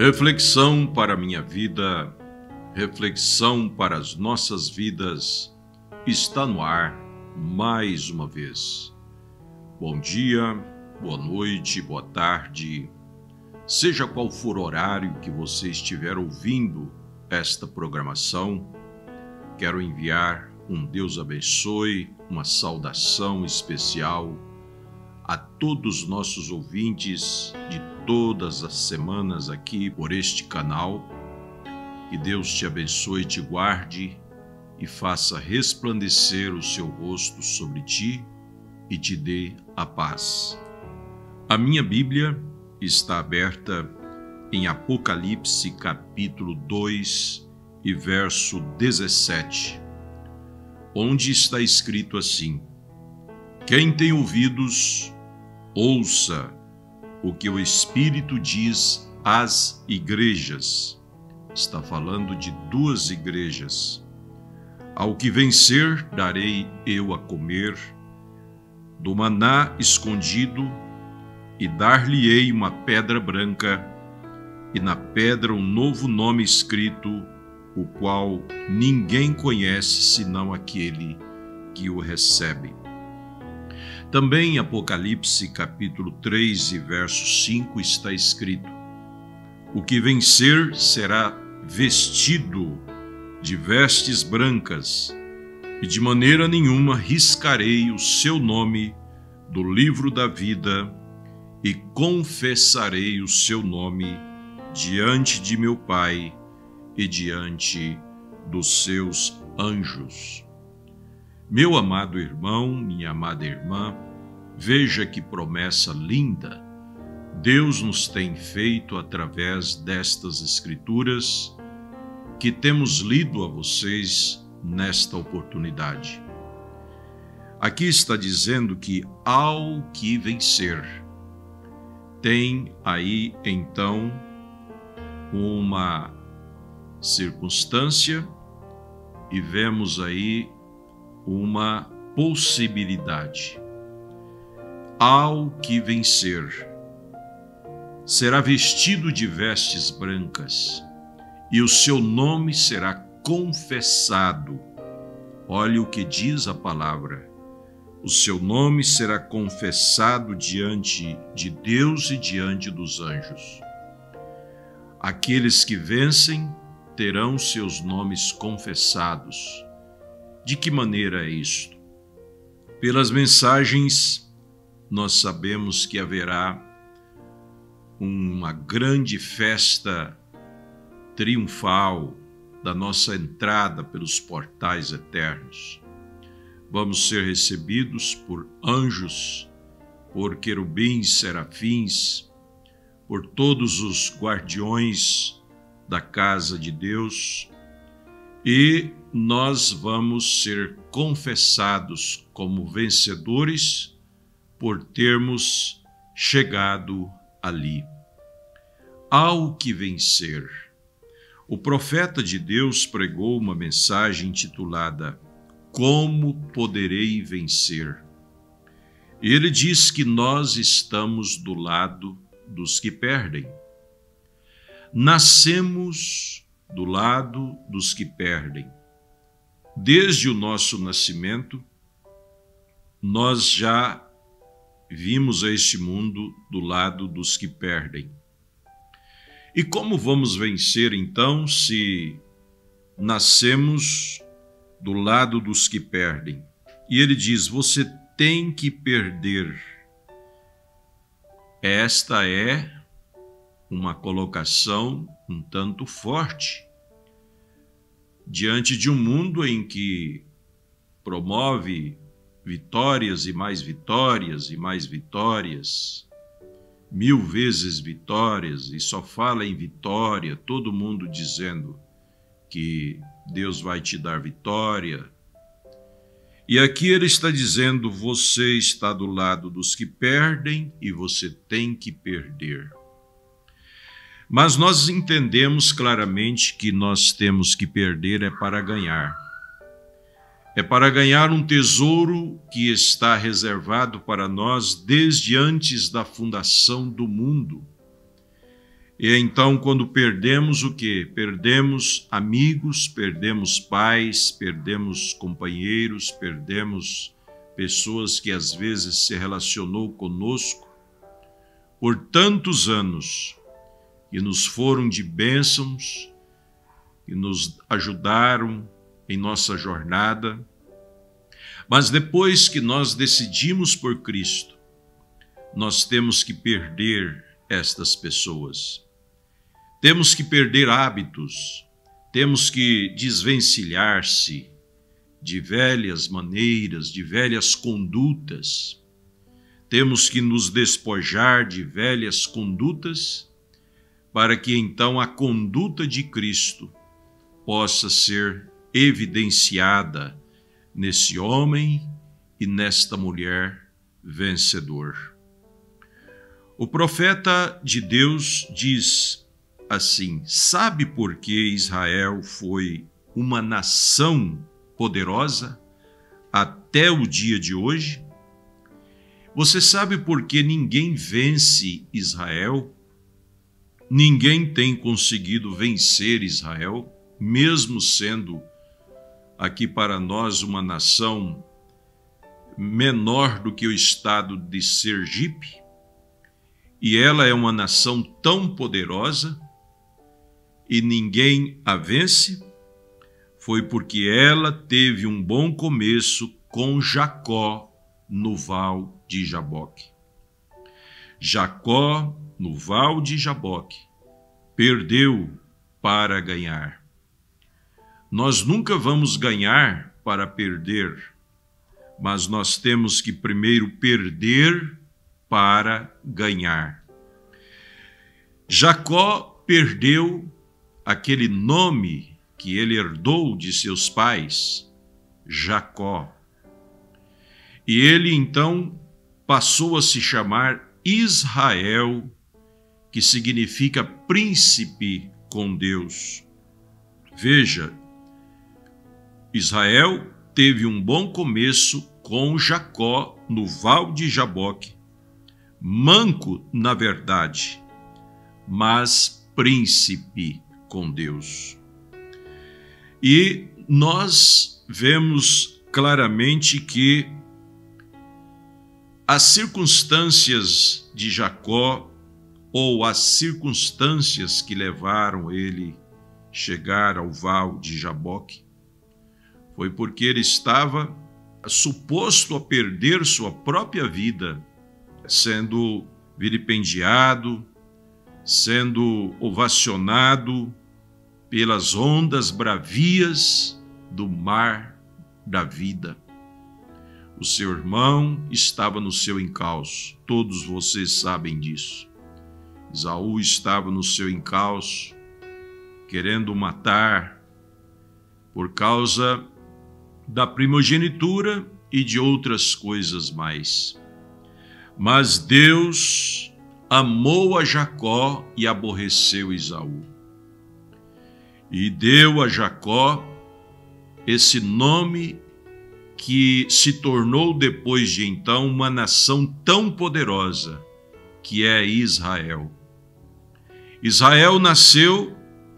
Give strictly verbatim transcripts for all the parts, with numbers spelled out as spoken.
Reflexão para a minha vida, reflexão para as nossas vidas, está no ar mais uma vez. Bom dia, boa noite, boa tarde, seja qual for o horário que você estiver ouvindo esta programação, quero enviar um Deus abençoe, uma saudação especial a todos os nossos ouvintes de todas as semanas aqui por este canal. Que Deus te abençoe, te guarde e faça resplandecer o seu rosto sobre ti e te dê a paz. A minha Bíblia está aberta em Apocalipse capítulo dois e verso dezessete, onde está escrito assim: quem tem ouvidos, ouça o que o Espírito diz às igrejas. Está falando de duas igrejas. Ao que vencer, darei eu a comer do maná escondido, e dar-lhe-ei uma pedra branca, e na pedra um novo nome escrito, o qual ninguém conhece senão aquele que o recebe. Também em Apocalipse capítulo três e verso cinco está escrito: o que vencer será vestido de vestes brancas, e de maneira nenhuma riscarei o seu nome do livro da vida, e confessarei o seu nome diante de meu Pai e diante dos seus anjos. Meu amado irmão, minha amada irmã, veja que promessa linda Deus nos tem feito através destas escrituras que temos lido a vocês nesta oportunidade. Aqui está dizendo que ao que vencer, tem aí então uma circunstância e vemos aí uma possibilidade. Ao que vencer, será vestido de vestes brancas, e o seu nome será confessado. Olhe o que diz a palavra: o seu nome será confessado diante de Deus e diante dos anjos. Aqueles que vencem terão seus nomes confessados. De que maneira é isto? Pelas mensagens, nós sabemos que haverá uma grande festa triunfal da nossa entrada pelos portais eternos. Vamos ser recebidos por anjos, por querubins, serafins, por todos os guardiões da casa de Deus, e nós vamos ser confessados como vencedores por termos chegado ali. Ao que vencer. O profeta de Deus pregou uma mensagem intitulada Como Poderei Vencer? Ele diz que nós estamos do lado dos que perdem. Nascemos do lado dos que perdem. Desde o nosso nascimento, nós já vimos a este mundo do lado dos que perdem. E como vamos vencer então se nascemos do lado dos que perdem? E ele diz: você tem que perder. Esta é uma colocação um tanto forte diante de um mundo em que promove vitórias e mais vitórias e mais vitórias, mil vezes vitórias, e só fala em vitória, todo mundo dizendo que Deus vai te dar vitória. E aqui ele está dizendo: você está do lado dos que perdem e você tem que perder. Mas nós entendemos claramente que nós temos que perder é para ganhar. É para ganhar um tesouro que está reservado para nós desde antes da fundação do mundo. E então, quando perdemos o quê? Perdemos amigos, perdemos pais, perdemos companheiros, perdemos pessoas que às vezes se relacionou conosco por tantos anos, que nos foram de bênçãos, que nos ajudaram em nossa jornada. Mas depois que nós decidimos por Cristo, nós temos que perder estas pessoas. Temos que perder hábitos, temos que desvencilhar-se de velhas maneiras, de velhas condutas. Temos que nos despojar de velhas condutas para que então a conduta de Cristo possa ser evidenciada nesse homem e nesta mulher vencedor. O profeta de Deus diz assim: sabe por que Israel foi uma nação poderosa até o dia de hoje? Você sabe por que ninguém vence Israel? Ninguém tem conseguido vencer Israel, mesmo sendo aqui para nós uma nação menor do que o estado de Sergipe, e ela é uma nação tão poderosa e ninguém a vence. Foi porque ela teve um bom começo com Jacó no Val de Jaboque. Jacó, no Val de Jaboque, perdeu para ganhar. Nós nunca vamos ganhar para perder, mas nós temos que primeiro perder para ganhar. Jacó perdeu aquele nome que ele herdou de seus pais, Jacó. E ele então passou a se chamar Israel, que significa príncipe com Deus. Veja, Israel teve um bom começo com Jacó no Val de Jaboque, manco na verdade, mas príncipe com Deus. E nós vemos claramente que as circunstâncias de Jacó, ou as circunstâncias que levaram ele chegar ao Val de Jaboque, foi porque ele estava suposto a perder sua própria vida, sendo vilipendiado, sendo ovacionado pelas ondas bravias do mar da vida. O seu irmão estava no seu encalço, todos vocês sabem disso. Esaú estava no seu encalço, querendo matar por causa da primogenitura e de outras coisas mais. Mas Deus amou a Jacó e aborreceu Esaú. E deu a Jacó esse nome que se tornou depois de então uma nação tão poderosa, que é Israel. Israel nasceu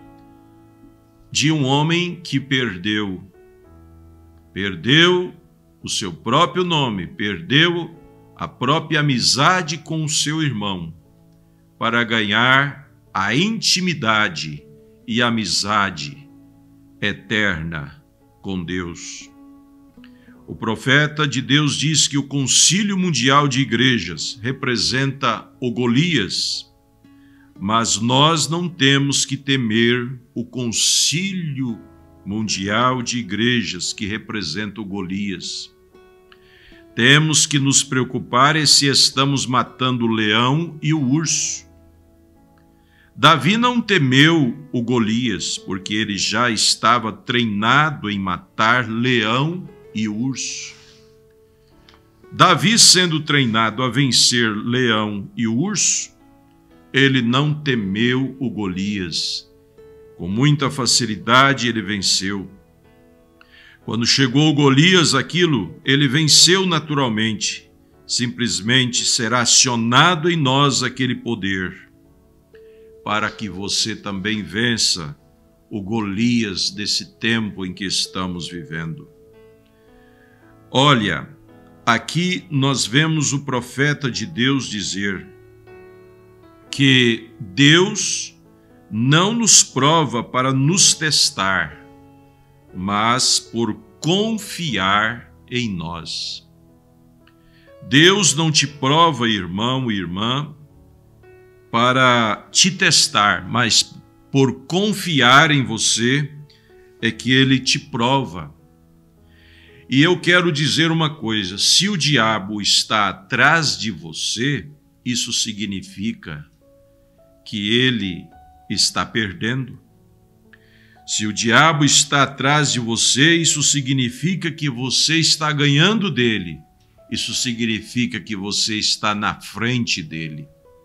de um homem que perdeu, perdeu o seu próprio nome, perdeu a própria amizade com o seu irmão, para ganhar a intimidade e amizade eterna com Deus. O profeta de Deus diz que o Concílio Mundial de Igrejas representa o Golias, mas nós não temos que temer o Concílio Mundial de Igrejas que representa o Golias. Temos que nos preocupar é se estamos matando o leão e o urso. Davi não temeu o Golias, porque ele já estava treinado em matar leão e urso. Davi, sendo treinado a vencer leão e urso, ele não temeu o Golias. Com muita facilidade ele venceu. Quando chegou o Golias, aquilo, ele venceu naturalmente. Simplesmente será acionado em nós aquele poder para que você também vença o Golias desse tempo em que estamos vivendo. Olha, aqui nós vemos o profeta de Deus dizer que Deus não nos prova para nos testar, mas por confiar em nós. Deus não te prova, irmão e irmã, para te testar, mas por confiar em você é que Ele te prova. E eu quero dizer uma coisa, se o diabo está atrás de você, isso significa que ele está perdendo. Se o diabo está atrás de você, isso significa que você está ganhando dele. Isso significa que você está na frente dele.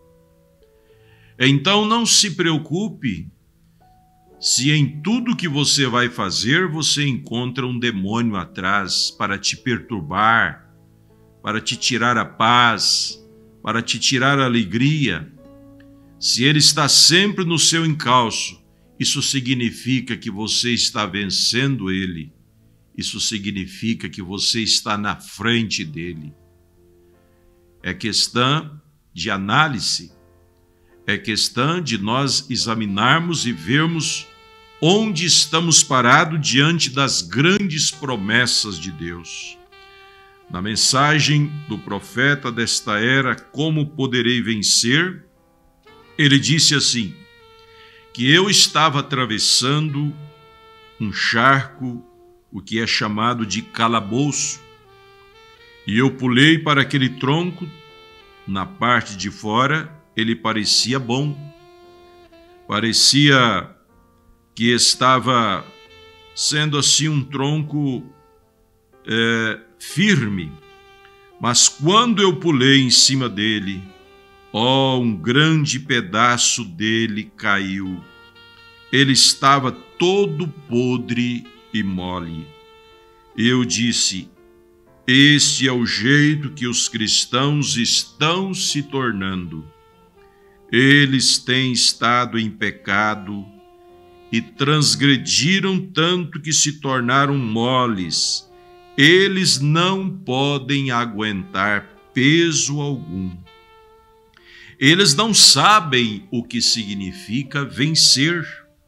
Então não se preocupe se em tudo que você vai fazer você encontra um demônio atrás para te perturbar, para te tirar a paz, para te tirar a alegria. Se ele está sempre no seu encalço, isso significa que você está vencendo ele. Isso significa que você está na frente dele. É questão de análise, é questão de nós examinarmos e vermos onde estamos parados diante das grandes promessas de Deus. Na mensagem do profeta desta era, Como Poderei Vencer, ele disse assim, que eu estava atravessando um charco, o que é chamado de calabouço, e eu pulei para aquele tronco. Na parte de fora ele parecia bom, parecia que estava sendo assim um tronco é, firme, mas quando eu pulei em cima dele, ó, um grande pedaço dele caiu. Ele estava todo podre e mole. Eu disse, este é o jeito que os cristãos estão se tornando. Eles têm estado em pecado e transgrediram tanto que se tornaram moles. Eles não podem aguentar peso algum. Eles não sabem o que significa vencer.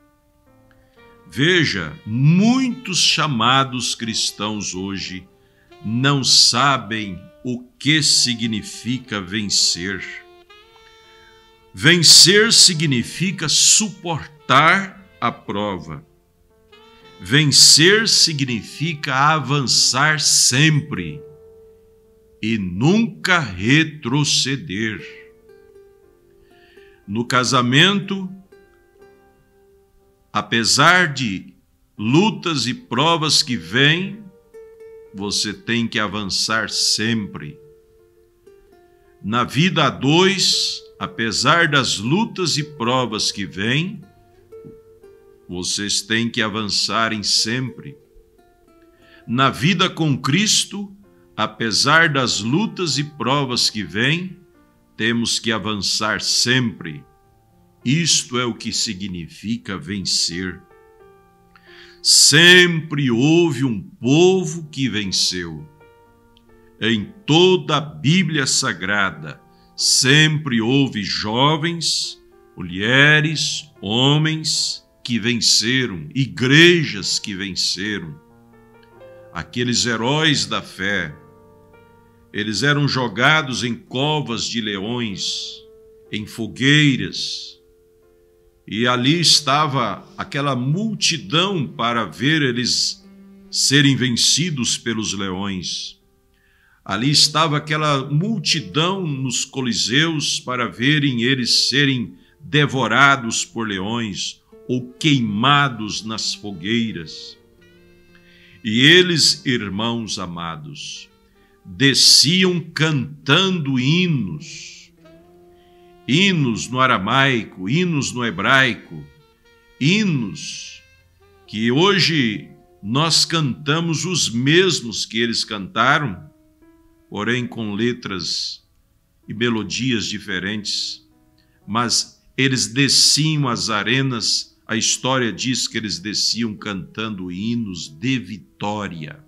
Veja, muitos chamados cristãos hoje não sabem o que significa vencer. Vencer significa suportar a prova. Vencer significa avançar sempre e nunca retroceder. No casamento, apesar de lutas e provas que vêm, você tem que avançar sempre. Na vida a dois, apesar das lutas e provas que vêm, vocês têm que avançarem sempre. Na vida com Cristo, apesar das lutas e provas que vêm, temos que avançar sempre. Isto é o que significa vencer. Sempre houve um povo que venceu. Em toda a Bíblia Sagrada, sempre houve jovens, mulheres, homens que venceram, igrejas que venceram. Aqueles heróis da fé, eles eram jogados em covas de leões, em fogueiras, e ali estava aquela multidão para ver eles serem vencidos pelos leões. Ali estava aquela multidão nos coliseus para verem eles serem devorados por leões ou queimados nas fogueiras. E eles, irmãos amados, desciam cantando hinos, hinos no aramaico, hinos no hebraico, hinos que hoje nós cantamos os mesmos que eles cantaram, porém com letras e melodias diferentes, mas eles desciam às arenas, a história diz que eles desciam cantando hinos de vitória.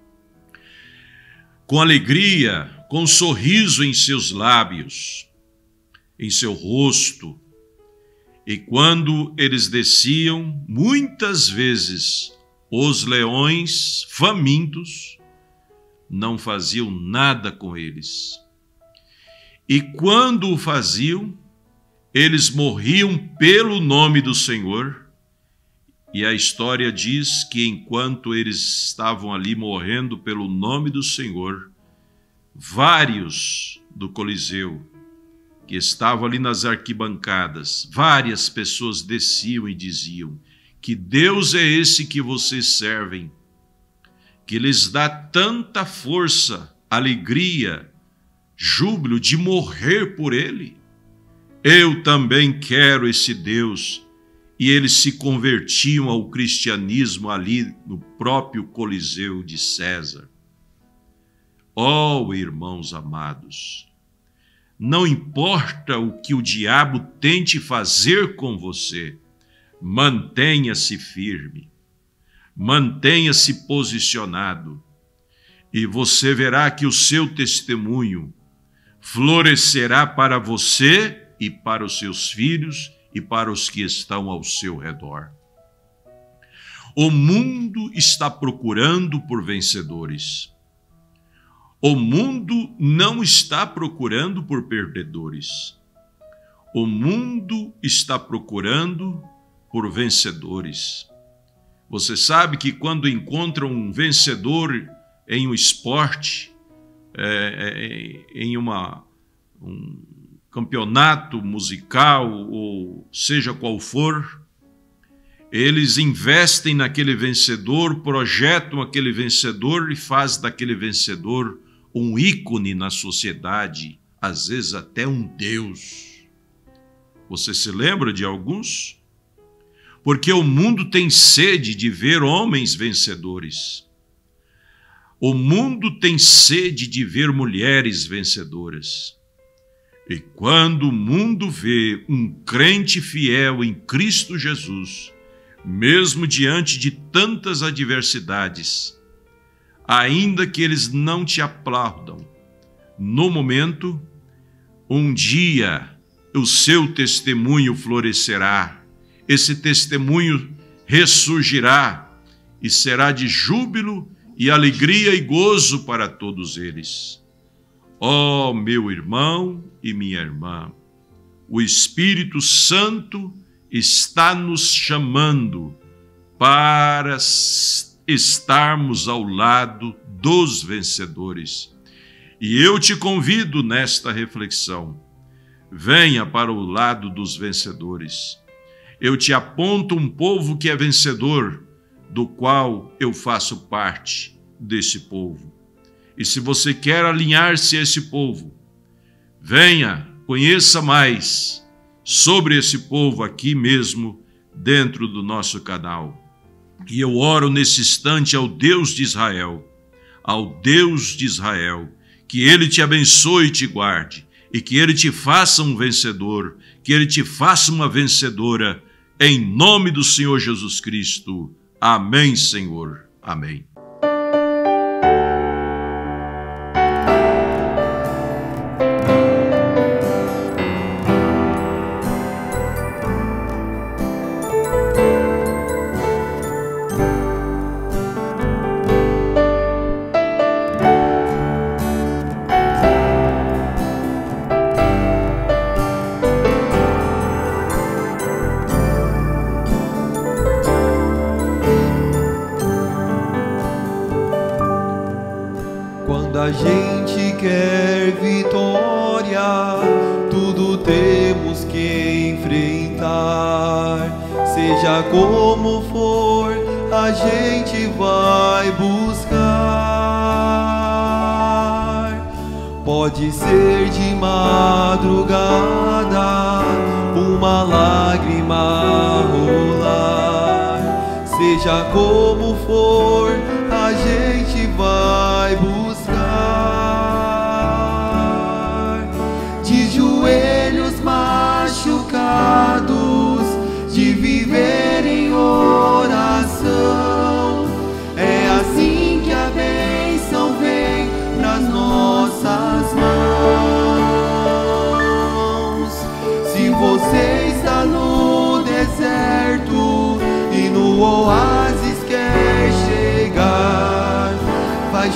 Com alegria, com um sorriso em seus lábios, em seu rosto. E quando eles desciam, muitas vezes os leões famintos não faziam nada com eles. E quando o faziam, eles morriam pelo nome do Senhor. E a história diz que enquanto eles estavam ali morrendo pelo nome do Senhor, vários do Coliseu, que estavam ali nas arquibancadas, várias pessoas desciam e diziam: que Deus é esse que vocês servem, que lhes dá tanta força, alegria, júbilo de morrer por Ele? Eu também quero esse Deus. E eles se convertiam ao cristianismo ali no próprio Coliseu de César. Oh, irmãos amados, não importa o que o diabo tente fazer com você, mantenha-se firme, mantenha-se posicionado, e você verá que o seu testemunho florescerá para você e para os seus filhos e para os que estão ao seu redor. O mundo está procurando por vencedores. O mundo não está procurando por perdedores. O mundo está procurando por vencedores. Você sabe que quando encontra um vencedor em um esporte, é, é, em uma, um campeonato musical, ou seja qual for, eles investem naquele vencedor, projetam aquele vencedor e fazem daquele vencedor um ícone na sociedade, às vezes até um deus. Você se lembra de alguns? Porque o mundo tem sede de ver homens vencedores. O mundo tem sede de ver mulheres vencedoras. E quando o mundo vê um crente fiel em Cristo Jesus, mesmo diante de tantas adversidades, ainda que eles não te aplaudam, no momento, um dia o seu testemunho florescerá, esse testemunho ressurgirá e será de júbilo e alegria e gozo para todos eles. Ó, oh, meu irmão e minha irmã, o Espírito Santo está nos chamando para estarmos ao lado dos vencedores. E eu te convido nesta reflexão, venha para o lado dos vencedores. Eu te aponto um povo que é vencedor, do qual eu faço parte desse povo. E se você quer alinhar-se a esse povo, venha, conheça mais sobre esse povo aqui mesmo, dentro do nosso canal. E eu oro nesse instante ao Deus de Israel, ao Deus de Israel, que Ele te abençoe e te guarde, e que Ele te faça um vencedor, que Ele te faça uma vencedora, em nome do Senhor Jesus Cristo. Amém, Senhor. Amém. A gente quer vitória, tudo temos que enfrentar. Seja como for, a gente vai buscar. Pode ser de madrugada, uma lágrima rolar. Seja como for, a gente vai buscar. De joelhos machucados,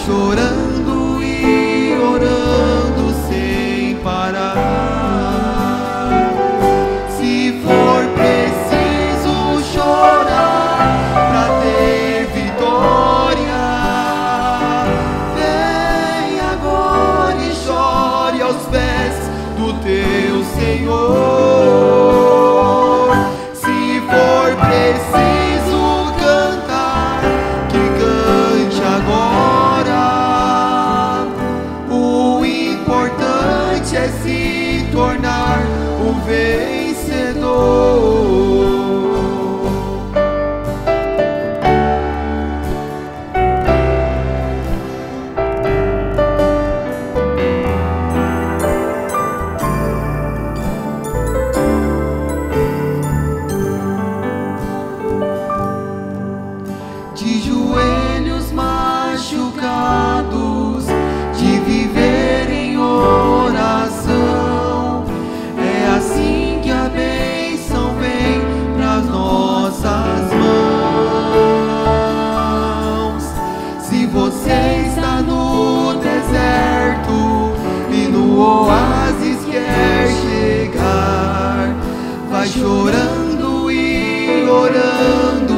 chorando e orando sem parar. Se for preciso chorar pra ter vitória, vem agora e chore aos pés do teu Senhor. Se for preciso cantar, que cante agora. O importante é se tornar um vencedor. De joelhos machucados, de viver em oração, é assim que a bênção vem pras nossas mãos. Se você está no deserto e no oásis quer chegar, vai chorando e orando